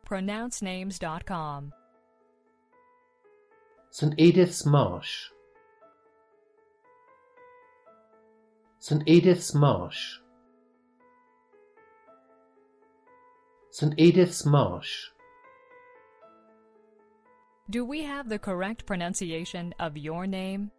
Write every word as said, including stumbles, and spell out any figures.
pronounce names dot com. Saint Edith's Marsh. Saint Edith's Marsh. Saint Edith's Marsh. Do we have the correct pronunciation of your name?